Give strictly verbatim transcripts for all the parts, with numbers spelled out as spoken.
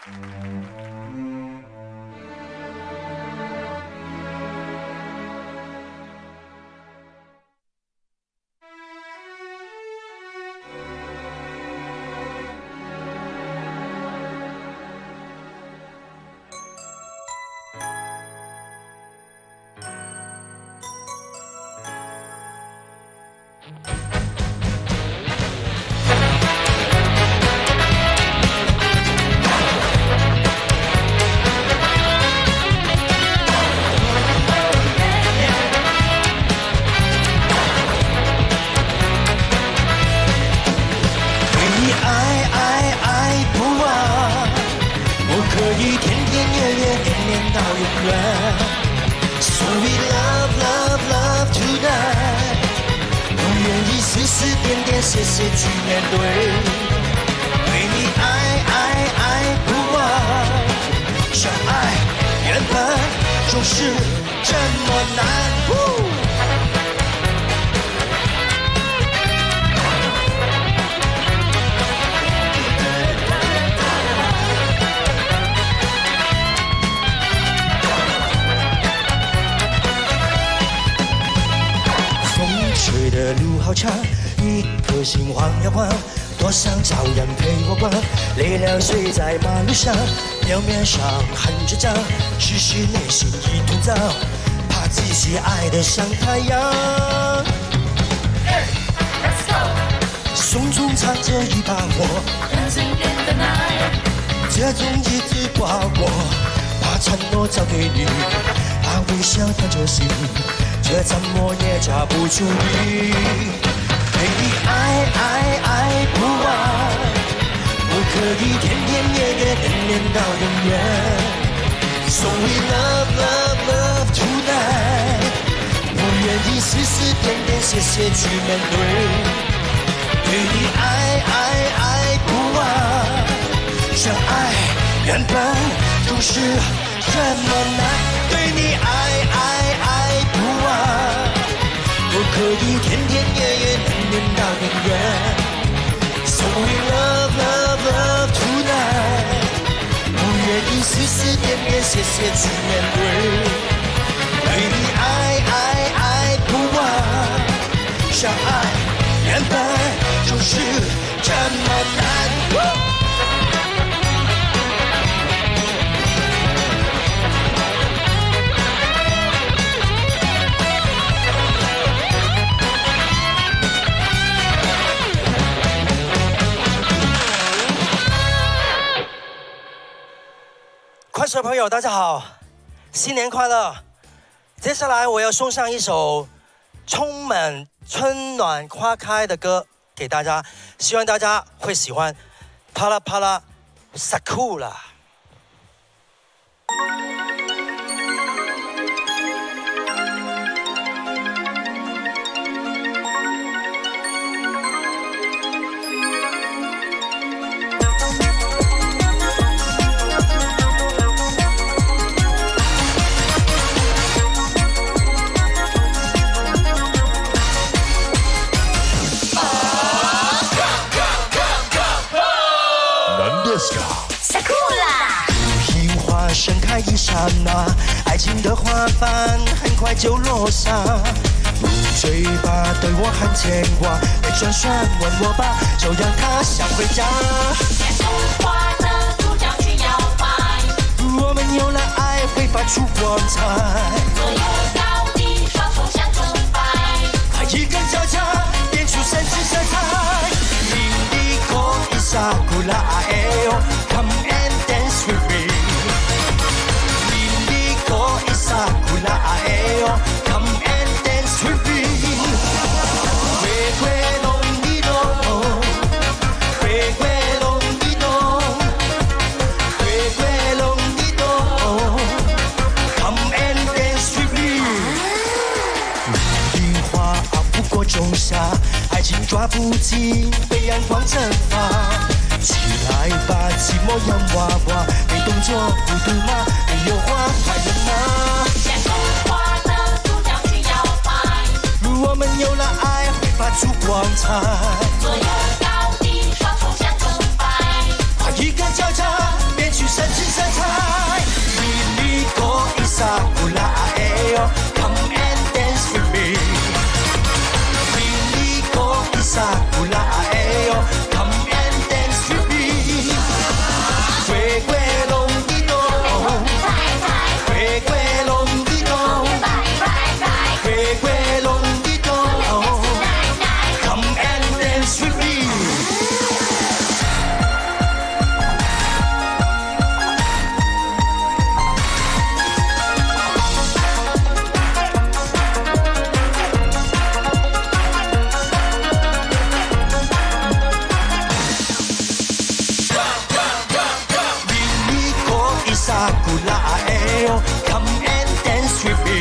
表面上很倔强，其实内心一团糟，怕自己爱得像太阳。Hey, let's go！ 胸中藏着一把火，这种日子不好过，把承诺交给你，把微笑当作信，这怎么也抓不住你。对你爱爱爱不完。 我可以天天夜夜恋恋到永远 ，So we love love love tonight。我愿意丝丝点点谢谢去面对，对你爱爱爱不完。相爱原本就是这么难，对你爱爱爱不完。我可以天天夜夜恋恋到永远。 So we love, love, love tonight。我愿意丝丝点点、谢谢去面对，对你爱爱爱不完。相爱原本就是这么难。快手朋友，大家好，新年快乐！接下来我要送上一首充满春暖花开的歌给大家，希望大家会喜欢。啪啦啪啦 ，Sakura。盛开一刹那，爱情的花瓣很快就落下。用嘴巴对我喊牵挂，别转身问我吧，就让它想回家。 结束花的主角去摇摆， 我们有了爱会发出光彩。 左右高低，双手相争摆， 快一个脚架，变出神之色彩。Indigo is Sakura, come and dance with me。 Sakura, come and dance with me. 回归龙的龙，回归龙的龙，回归龙的龙 ，come and dance with me。樱花不过仲夏，爱情抓不紧，被阳光蒸发。起来吧，寂寞洋娃娃，没动作不读吗？没有花快乐吗？ 我们有了爱，会发出光彩。 左右高低，双手相争摆， 快一个脚架，变去神 Come and dance with me.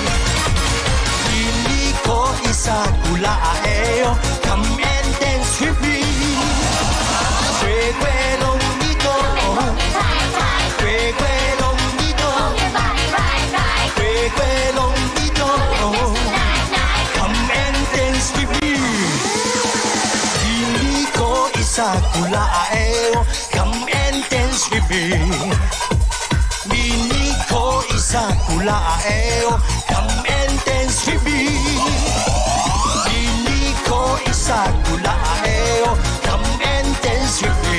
Miniko isakula aeo. Come and dance with me. 鬼鬼龙一动，鬼鬼龙一动，鬼鬼龙一动。Come and dance with me. Miniko isakula aeo. Come and dance with me. Miniko isakula aeo. Come and dance with me. Miniko isakula aeo. Come and dance with me.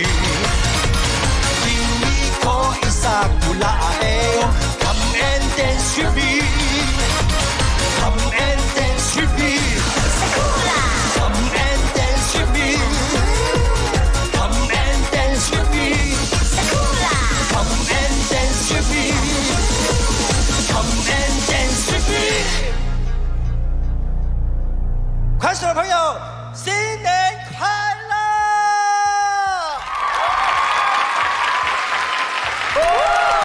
Miniko isakula aeo. Come and dance with me. Come and dance with me. Come and dance with me. Come and dance with me. Come and dance with me. Come and dance with me. 快手的朋友。